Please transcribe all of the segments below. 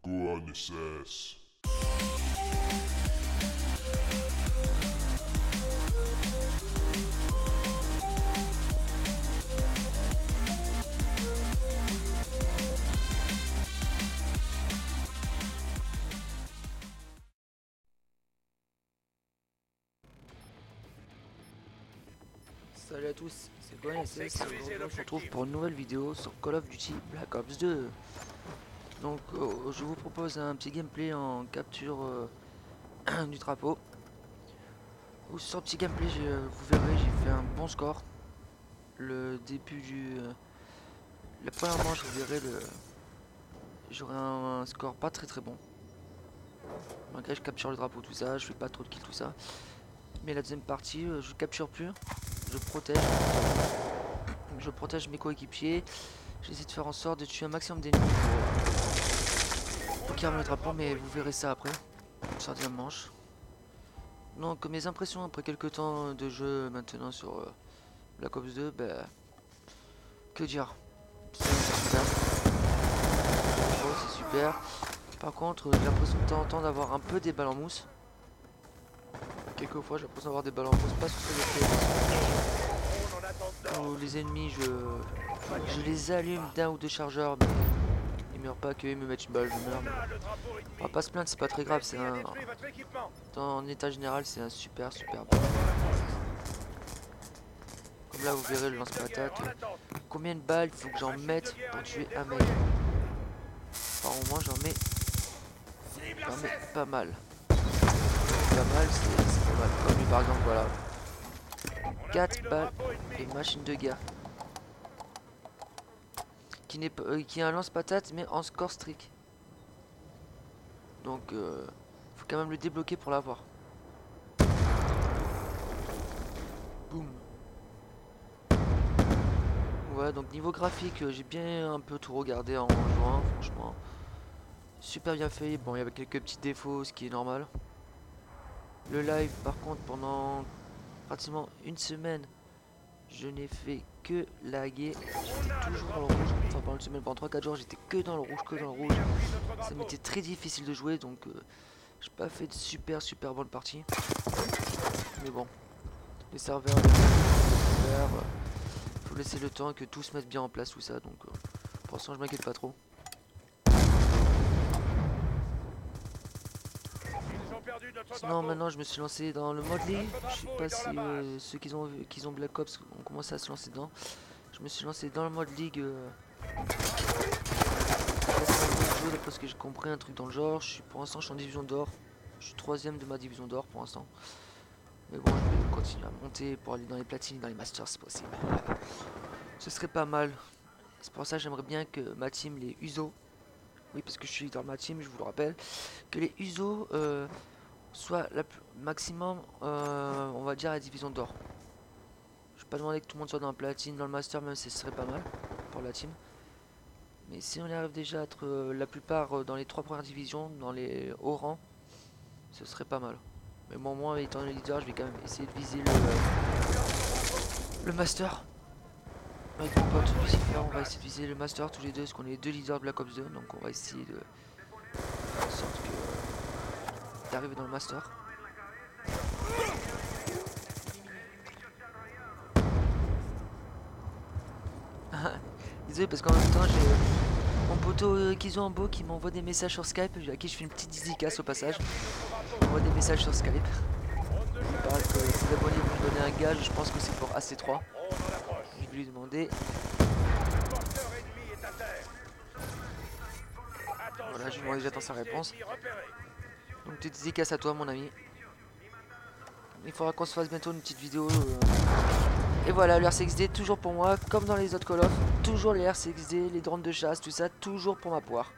Gohan SS. Salut à tous, c'est Gohan SS et aujourd'hui on se retrouve pour une nouvelle vidéo sur Call of Duty Black Ops 2. Donc je vous propose un petit gameplay en capture du drapeau. Sur ce petit gameplay, vous verrez, j'ai fait un bon score. Le début la première manche, vous verrez, j'aurai un score pas très bon. Malgré que je capture le drapeau, tout ça, je fais pas trop de kills, tout ça. Mais la deuxième partie, je capture plus, je protège mes coéquipiers. J'essaie de faire en sorte de tuer un maximum d'ennemis pour calmer le drapeau, mais vous verrez ça après, sur la deuxième manche. Donc mes impressions après quelques temps de jeu maintenant sur Black Ops 2, ben, que dire, c'est super. Oh, c'est super. Par contre, j'ai l'impression de temps en temps d'avoir un peu des balles en mousse. Quelquefois j'ai l'impression d'avoir des balles en mousse, pas sur ce où les ennemis, je les allume d'un ou deux chargeurs, mais ils meurent pas, qu'ils me mettent une balle, je meurs. Mais on va pas se plaindre, c'est pas très grave, c'est un... En état général, c'est un super bon. Comme là, vous verrez le lance-patate. Combien de balles il faut que j'en mette pour tuer un mec? Par moment, j'en mets pas mal. Pas mal, c'est pas mal. Comme lui, par exemple, voilà. 4 balles et machine de guerre. Qui est un lance-patate, mais en score strict. Donc, faut quand même le débloquer pour l'avoir. Boum. Ouais, donc niveau graphique, j'ai bien un peu tout regardé en jouant, franchement. Super bien fait. Bon, il y avait quelques petits défauts, ce qui est normal. Le live, par contre, pendant pratiquement une semaine, je n'ai fait que laguer. J'étais toujours dans le rouge. Enfin, pendant une semaine, pendant 3-4 jours, j'étais que dans le rouge, Ça m'était très difficile de jouer, donc j'ai pas fait de super bonne partie. Mais bon, les serveurs, faut laisser le temps que tout se mette bien en place, tout ça. Donc, pour l'instant, je m'inquiète pas trop. Sinon, maintenant, je me suis lancé dans le mode League. Je sais pas si ceux qui ont Black Ops ont commencé à se lancer dedans. Je me suis lancé dans le mode League. D'après ce que j'ai compris, un truc dans le genre. Pour l'instant, je suis en division d'or. Je suis 3ème de ma division d'or pour l'instant. Mais bon, je vais continuer à monter pour aller dans les platines et dans les masters si possible. Ce serait pas mal. C'est pour ça que j'aimerais bien que ma team, les Uso, oui, parce que je suis dans ma team, je vous le rappelle, que les Uso soient maximum, on va dire, à la division d'or. Je vais pas demander que tout le monde soit dans la platine, dans le master, même si ce serait pas mal pour la team. Mais si on arrive déjà à être la plupart dans les 3 premières divisions, dans les hauts rangs, ce serait pas mal. Mais bon, moi, étant le leader, je vais quand même essayer de viser le master. Avec mon pote Lucifer, on va essayer de viser le master tous les deux, parce qu'on est les deux leaders de Black Ops 2, donc on va essayer de faire en sorte d'arriver dans le master. Désolé parce qu'en même temps j'ai mon poteau Kizo en beau qui m'envoie des messages sur Skype, à qui je fais une petite dédicace au passage. Il m'envoie des messages sur Skype. Il paraît que ses abonnés vont me donner un gage, je pense que c'est pour AC3. Je vais lui demander. Voilà, je lui j'attends sa réponse. Donc petite dédicace à toi mon ami. Il faudra qu'on se fasse bientôt une petite vidéo. Et voilà, le RCXD toujours pour moi, comme dans les autres Call of. Toujours les RCXD, les drones de chasse, tout ça, toujours pour ma poire.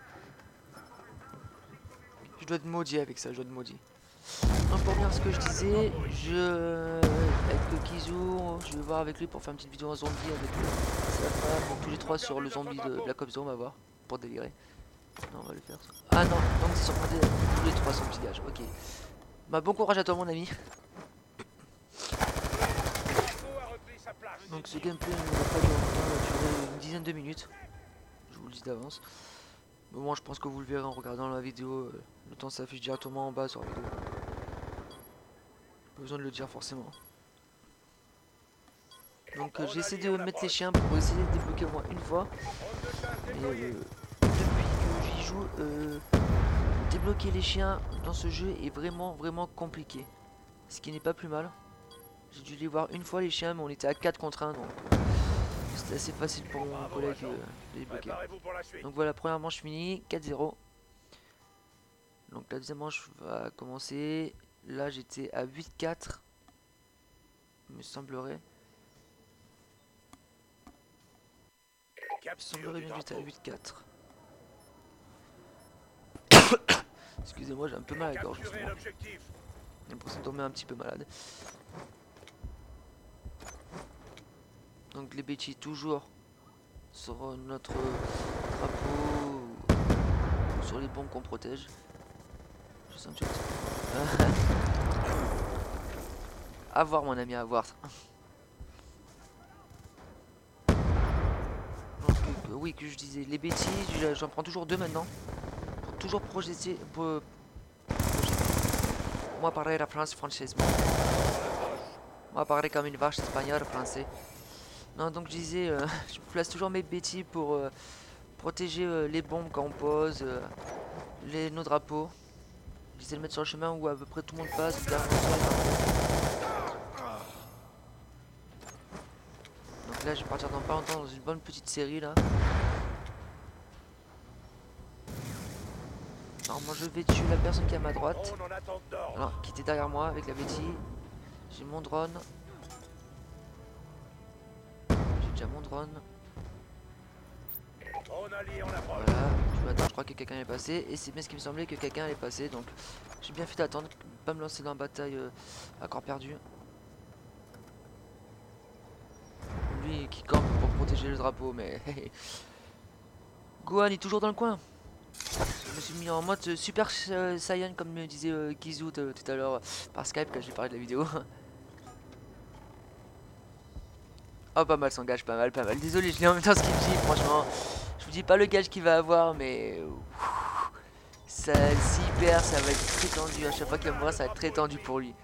Je dois être maudit avec ça, je dois être maudit. Donc pour revenir à ce que je disais, avec le Kizu, je vais voir avec lui pour faire une petite vidéo en zombie avec sa femme, donc tous les 3 sur le zombie de Black Ops 2, on va voir, pour délirer. Non, on va le faire. Ah non, donc c'est sur tous les 3 sur le petit gage, ok. Bah bon courage à toi mon ami. Donc ce gameplay ne va pas durer longtemps, il va durer une dizaine de minutes. Je vous le dis d'avance. Mais moi je pense que vous le verrez en regardant la vidéo. Le temps s'affiche directement en bas sur la vidéo. Pas besoin de le dire forcément. Donc j'essaie de mettre les chiens pour essayer de débloquer au moins une fois. Et depuis que j'y joue, débloquer les chiens dans ce jeu est vraiment compliqué. Ce qui n'est pas plus mal. J'ai dû les voir une fois les chiens, mais on était à 4 contre 1, donc c'était assez facile pour mon collègue de les débloquer. Donc voilà, première manche finie, 4-0. Donc la deuxième manche va commencer. Là j'étais à 8-4, il me semblerait. Il me semblerait bien que j'étais à 8-4. Excusez-moi, j'ai un peu mal à la gorge en ce moment. J'ai l'impression de tomber un petit peu malade. Donc les bêtises toujours sur notre drapeau, sur les bombes qu'on protège. Je sens un petit peu. À voir mon ami, à voir. Donc, oui, que je disais, les bêtises, j'en prends toujours deux maintenant. Pour toujours projeter. Moi parler la France française. Moi parler comme une vache espagnole français. Non, donc je disais, je place toujours mes bêtises pour protéger les bombes quand on pose, nos drapeaux. J'essaie de le mettre sur le chemin où à peu près tout le monde passe. Donc là, je vais partir dans pas longtemps dans une bonne petite série là. Normalement, je vais tuer la personne qui est à ma droite. Alors, qui était derrière moi avec la bêtise. J'ai mon drone. J'ai déjà mon drone. Voilà, attends, je crois que quelqu'un est passé. Et c'est bien ce qui me semblait que quelqu'un allait passer. Donc j'ai bien fait d'attendre, pas me lancer dans la bataille à corps perdu. Lui qui campe pour protéger le drapeau, mais Gohan est toujours dans le coin. Je me suis mis en mode Super Saiyan comme me disait Kizu tout à l'heure par Skype quand j'ai parlé de la vidéo. Oh, pas mal son gage, pas mal, pas mal. Désolé, je l'ai en même temps ce qu'il me dit, franchement. Je vous dis pas le gage qu'il va avoir, mais ça, s'il perd, ça va être très tendu. À chaque fois qu'il me voit, ça va être très tendu pour lui.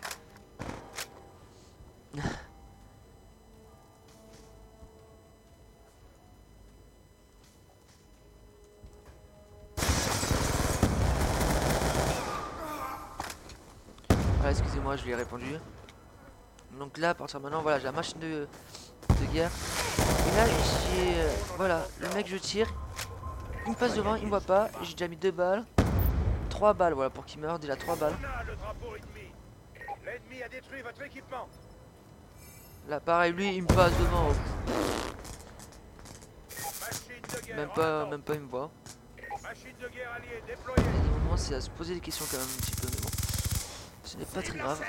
Voilà, excusez-moi, je lui ai répondu. Donc là, à partir de maintenant, voilà, j'ai la machine de guerre. Et là, j'ai... voilà, le mec, je tire. Il me passe devant, il me voit pas. J'ai déjà mis 2 balles. 3 balles, voilà, pour qu'il meure. Déjà 3 balles. L'ennemi a détruit votre équipement. Là, pareil, lui, il me passe devant. Même pas, il me voit. Machine de guerre alliée déployée. Il y a des moments, c'est à se poser des questions quand même un petit peu, mais bon. Ce n'est pas très grave.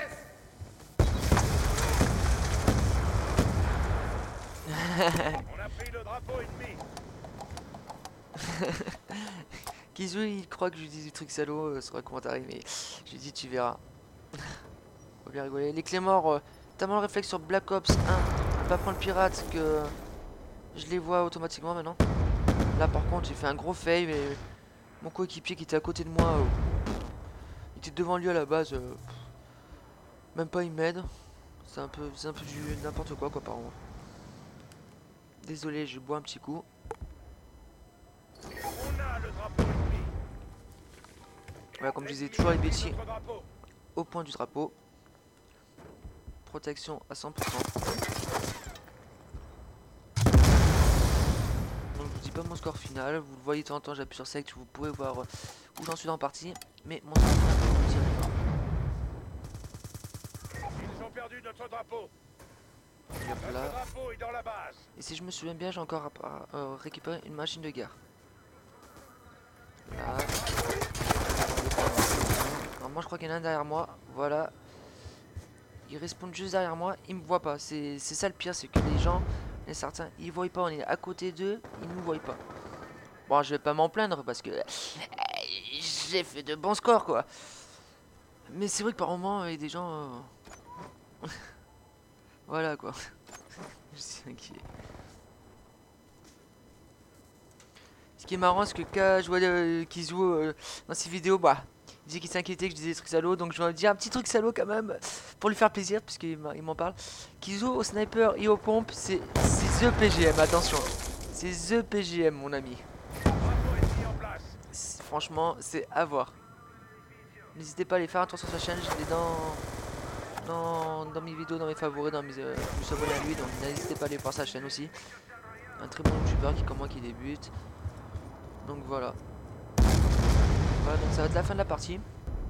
On a pris le drapeau ennemi. Kizu, il croit que je lui dis des trucs salauds sur un commentaire, mais je lui dis tu verras. Faut bien rigoler. Les Claymore, tellement le réflexe sur Black Ops 1, pas prendre le pirate que je les vois automatiquement maintenant. Là par contre j'ai fait un gros fail, mais mon coéquipier qui était à côté de moi, il était devant lui à la base, même pas il m'aide. C'est un peu du n'importe quoi apparemment. Désolé, je bois un petit coup. On a le drapeau ennemi. Voilà, comme je disais, toujours les bêtises au point du drapeau. Protection à 100%. Donc je vous dis pas mon score final, vous le voyez de temps en temps, j'appuie sur select, vous pouvez voir où j'en suis dans la partie, mais mon score final, je vous le dirai pas. Ils ont perdu notre drapeau. Notre drapeau est dans la base. Et si je me souviens bien, j'ai encore récupéré une machine de guerre. Là. Normalement je crois qu'il y en a un derrière moi, voilà. Il respawn juste derrière moi, il me voit pas. C'est ça le pire, c'est que les gens, certains, ils voient pas, on est à côté d'eux, ils nous voient pas. Bon, je vais pas m'en plaindre parce que j'ai fait de bons scores quoi. Mais c'est vrai que par moment, il y a des gens... voilà quoi. Je suis inquiet. qui est marrant, c'est que quand je vois Kizu dans ses vidéos, bah, il disait qu'il s'inquiétait que je disais des trucs salauds, donc je vais dire un petit truc salaud quand même, pour lui faire plaisir, puisqu'il m'en parle. Kizu au sniper et aux pompes, c'est The PGM, attention. C'est The PGM, mon ami. Franchement, c'est à voir. N'hésitez pas à aller faire un tour sur sa chaîne, je l'ai dans mes vidéos, dans mes favoris, je me suis abonné à lui, donc n'hésitez pas à aller voir sa chaîne aussi. Un très bon youtubeur qui comme moi qui débute. Donc voilà. Voilà, donc ça va être la fin de la partie.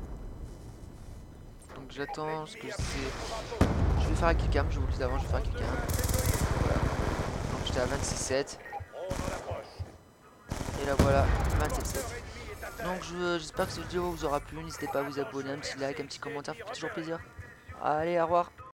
Donc j'attends ce que c'est. Je vais faire un killcam, je vous le dis d'avant, je vais faire un killcam. Voilà. Donc j'étais à 26-7. Et là voilà, 27-7. Donc j'espère que cette vidéo vous aura plu. N'hésitez pas à vous abonner, un petit like, un petit commentaire, ça fait toujours plaisir. Allez, au revoir.